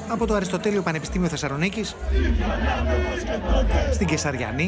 Από το Αριστοτέλειο Πανεπιστήμιο Θεσσαλονίκης, στην Κεσαριανή,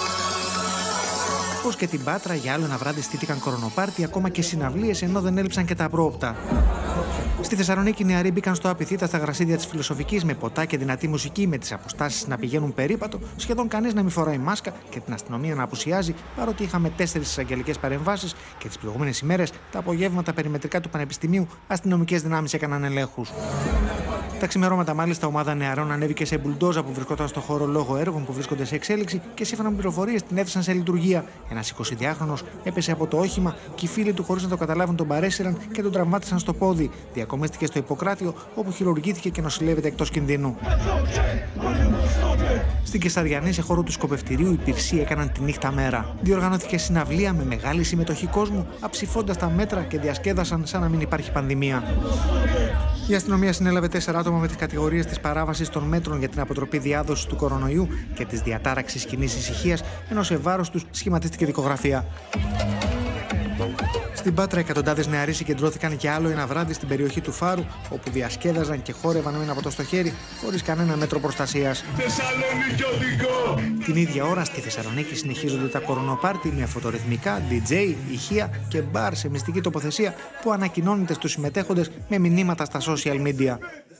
πως και την Πάτρα για άλλο ένα βράδυ στήθηκαν κορονοπάρτι, ακόμα και συναυλίες, ενώ δεν έλειψαν και τα απρόοπτα. Στη Θεσσαλονίκη οι νεαροί μπήκαν στο Απιθύτα στα γρασίδια της Φιλοσοφικής με ποτά και δυνατή μουσική, με τις αποστάσεις να πηγαίνουν περίπατο, σχεδόν κανείς να μην φοράει μάσκα και την αστυνομία να απουσιάζει, παρότι είχαμε 4 εισαγγελικές παρεμβάσεις και τις προηγούμενες ημέρες, τα απογεύματα περιμετρικά του Πανεπιστημίου, αστυνομικές δυνάμεις έκαναν ελέγχους. Τα ξημερώματα, μάλιστα, ομάδα νεαρών ανέβηκε σε μπουλντόζα που βρισκόταν στο χώρο λόγω έργων που βρίσκονται σε εξέλιξη και σύμφωνα με πληροφορίες την έθεσαν σε λειτουργία. Ένας 22χρονος έπεσε από το όχημα και οι φίλοι του, χωρίς να το καταλάβουν, τον παρέσυραν και τον τραυμάτισαν στο πόδι. Διακομίστηκε στο Ιπποκράτιο, όπου χειρουργήθηκε και νοσηλεύεται εκτός κινδύνου. Στην Κεσαριανή, σε χώρο του σκοπευτηρίου, οι πυρσοί έκαναν τη νύχτα μέρα. Διοργανώθηκε συναυλία με μεγάλη συμμετοχή κόσμου, αψηφώντας τα μέτρα και διασκέδασαν σαν να μην υπάρχει πανδημία. Η αστυνομία συνέλαβε 4 άτομα με τις κατηγορίες της παράβασης των μέτρων για την αποτροπή διάδοσης του κορονοϊού και της διατάραξης κοινής ησυχίας, ενώ σε βάρος τους σχηματίστηκε δικογραφία. Στην Πάτρα, εκατοντάδες νεαροί συγκεντρώθηκαν για άλλο ένα βράδυ στην περιοχή του Φάρου, όπου διασκέδαζαν και χόρευαν με ένα ποτό στο χέρι, χωρίς κανένα μέτρο προστασίας. Την ίδια ώρα στη Θεσσαλονίκη συνεχίζονται τα κορονοπάρτι με φωτορυθμικά, DJ, ηχεία και μπαρ σε μυστική τοποθεσία που ανακοινώνεται στους συμμετέχοντες με μηνύματα στα social media.